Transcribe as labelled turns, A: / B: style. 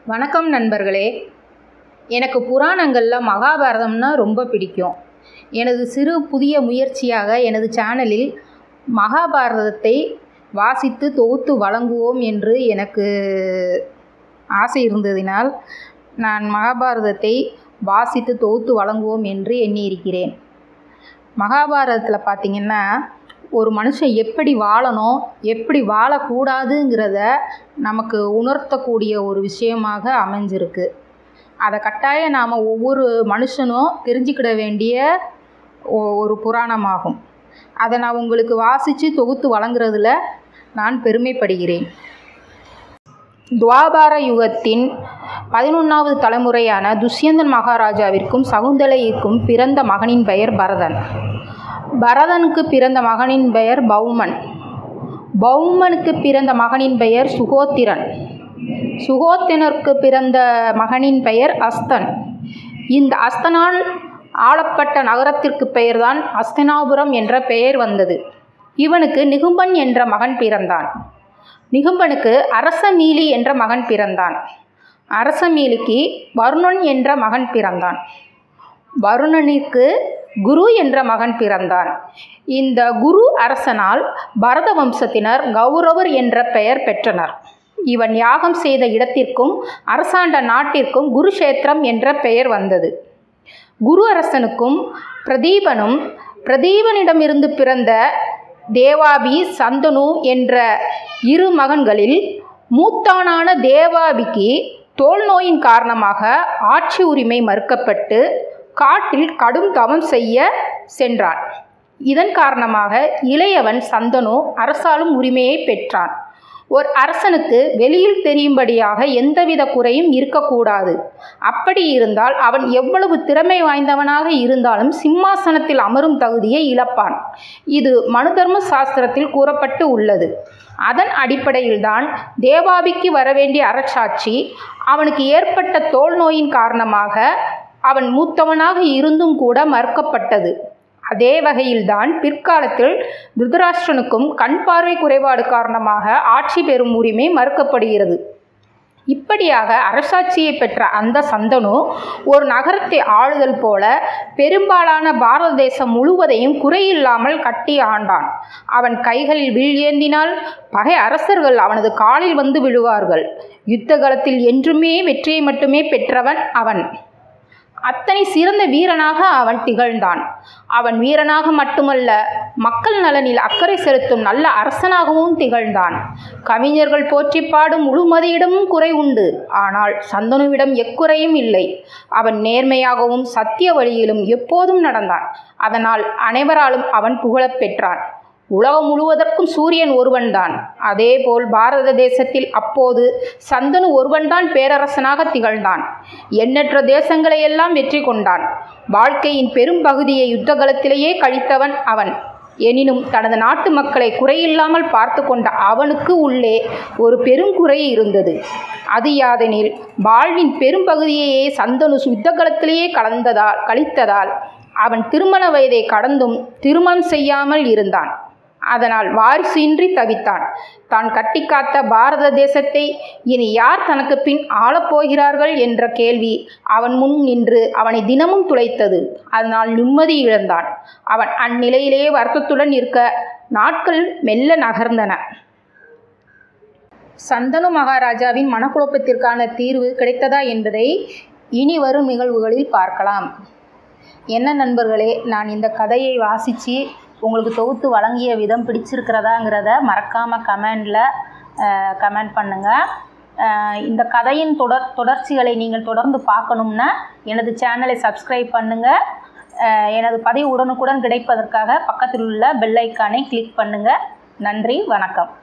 A: வணக்கம் நண்பர்களே. எனக்கு புராணங்களில் மகாபாரதம்னா ரொம்ப பிடிக்கும். எனது சிறு புதிய முயற்சியாக எனது சேனலில் மகாபாரதத்தை வாசித்து தொகுத்து வழங்குவோம் என்று எனக்கு ஆசை இருந்ததினால் நான் மகாபாரதத்தை வாசித்து தொகுத்து வழங்குவோம் என்று எண்ணியிருக்கிறேன். மகாபாரதத்தில் பார்த்திங்கன்னா ஒரு மனுஷன் எப்படி வாழணும், எப்படி வாழக்கூடாதுங்கிறத நமக்கு உணர்த்தக்கூடிய ஒரு விஷயமாக அமைஞ்சிருக்கு. அதை கட்டாயம் நாம் ஒவ்வொரு மனுஷனும் தெரிஞ்சுக்கிட வேண்டிய ஒரு புராணமாகும். அதை நான் உங்களுக்கு வாசித்து தொகுத்து வழங்குறதுல நான் பெருமைப்படுகிறேன். துவாபார யுகத்தின் 11வது தலைமுறையான துஷ்யந்தன் மகாராஜாவிற்கும் சகுந்தலைக்கும் பிறந்த மகனின் பெயர் பரதன். பரதனுக்கு பிறந்த மகனின் பெயர் பௌமன். பௌமனுக்கு பிறந்த மகனின் பெயர் சுகோத்திரன். சுகோத்திரனுக்கு பிறந்த மகனின் பெயர் அஸ்தன். இந்த அஸ்தனால் ஆளப்பட்ட நகரத்திற்கு பெயர்தான் அஸ்தினாபுரம் என்ற பெயர் வந்தது. இவனுக்கு நிகும்பன் என்ற மகன் பிறந்தான். நிகும்பனுக்கு அரசமீலி என்ற மகன் பிறந்தான். அரசமீலிக்கு வருணன் என்ற மகன் பிறந்தான். வருணனுக்கு குரு என்ற மகன் பிறந்தான். இந்த குரு அரசனால் பரத வம்சத்தினர் கௌரவர் என்ற பெயர் பெற்றனர். இவன் யாகம் செய்த இடத்திற்கும் அரசாண்ட நாட்டிற்கும் குருஷேத்திரம் என்ற பெயர் வந்தது. குரு அரசனுக்கும் பிரதீபனும் பிரதீபனிடமிருந்து பிறந்த தேவாபி சந்தனு என்ற இரு மகன்களில் மூத்தானான தேவாபிக்கு தோல் நோயின் காரணமாக ஆட்சி உரிமை மறுக்கப்பட்டு காட்டில் கடும் தவம் செய்ய சென்றான். இதன் காரணமாக இளையவன் சந்தனு அரசாளும் உரிமையை பெற்றான். ஒரு அரசனுக்கு வெளியில் தெரியும்படியாக எந்தவித குறையும் இருக்கக்கூடாது. அப்படி இருந்தால் அவன் எவ்வளவு திறமை வாய்ந்தவனாக இருந்தாலும் சிம்மாசனத்தில் அமரும் தகுதியை இழப்பான். இது மனு தர்ம சாஸ்திரத்தில் கூறப்பட்டு உள்ளது. அதன் அடிப்படையில்தான் தேவாபிக்கு வரவேண்டிய அரசாட்சி அவனுக்கு ஏற்பட்ட தோல் நோயின் காரணமாக அவன் மூத்தவனாக இருந்தும் கூட மறுக்கப்பட்டது. அதே வகையில்தான் பிற்காலத்தில் திருதராஷ்டிரனுக்கும் கண் பார்வை குறைபாடு காரணமாக ஆட்சி பெறும் உரிமை மறுக்கப்படுகிறது. இப்படியாக அரசாட்சியை பெற்ற அந்த சந்தனு ஒரு நகரத்தை ஆளுதல் போல பெரும்பாலான பாரத தேசம் முழுவதையும் குறையில்லாமல் கட்டி ஆண்டான். அவன் கைகளில் வில் ஏந்தினால் பகை அரசர்கள் அவனது காலில் வந்து விழுவார்கள். யுத்த காலத்தில் என்றுமே வெற்றியை மட்டுமே பெற்றவன் அவன். அத்தனை சிறந்த வீரனாக அவன் திகழ்ந்தான். அவன் வீரனாக மட்டுமல்ல, மக்கள் நலனில் அக்கறை செலுத்தும் நல்ல அரசனாகவும் திகழ்ந்தான். கவிஞர்கள் போற்றி பாடும் முழுமதியிடமும் குறை உண்டு. ஆனால் சந்தனுவிடம் எக்குறையும் இல்லை. அவன் நேர்மையாகவும் சத்திய வழியிலும் எப்போதும் நடந்தான். அதனால் அனைவராலும் அவன் புகழப் பெற்றான். உலகம் முழுவதற்கும் சூரியன் ஒருவன்தான். அதேபோல் பாரத தேசத்தில் அப்போது சந்தனு ஒருவன்தான் பேரரசனாக திகழ்ந்தான். எண்ணற்ற தேசங்களை எல்லாம் வெற்றி கொண்டான். வாழ்க்கையின் பெரும் பகுதியை யுத்த களத்திலேயே கழித்தவன் அவன். எனினும் தனது நாட்டு மக்களை குறையில்லாமல் பார்த்து கொண்ட அவனுக்கு உள்ளே ஒரு பெருங்குறை இருந்தது. அது யாதெனில், வாழ்வின் பெரும் பகுதியையே சந்தனு யுத்த களத்திலேயே கழித்ததால் அவன் திருமண வயதை கடந்தும் திருமணம் செய்யாமல் இருந்தான். அதனால் வாரிசு இன்றி தவித்தான். தான் கட்டி காத்த பாரத தேசத்தை இனி யார் தனக்கு பின் ஆளப்போகிறார்கள் என்ற கேள்வி அவன் முன் நின்று அவனை தினமும் துளைத்தது. அதனால் நிம்மதி இழந்தான். அவன் அந்நிலையிலேயே வருத்தத்துடன் இருக்க நாட்கள் மெல்ல நகர்ந்தன. சந்தனு மகாராஜாவின் மனக்குழப்பத்திற்கான தீர்வு கிடைத்ததா என்பதை இனி வரும் நிகழ்வுகளில் பார்க்கலாம். என்ன நண்பர்களே, நான் இந்த கதையை வாசித்து உங்களுக்கு தொகுத்து வழங்கிய விதம் பிடிச்சிருக்கிறதாங்கிறத மறக்காமல் கமெண்ட் பண்ணுங்கள். இந்த கதையின் தொடர்ச்சிகளை நீங்கள் தொடர்ந்து பார்க்கணும்னா எனது சேனலை சப்ஸ்கிரைப் பண்ணுங்கள். எனது பதிவு உடனுக்குடன் கிடைப்பதற்காக பக்கத்தில் உள்ள பெல் ஐக்கானை கிளிக் பண்ணுங்கள். நன்றி, வணக்கம்.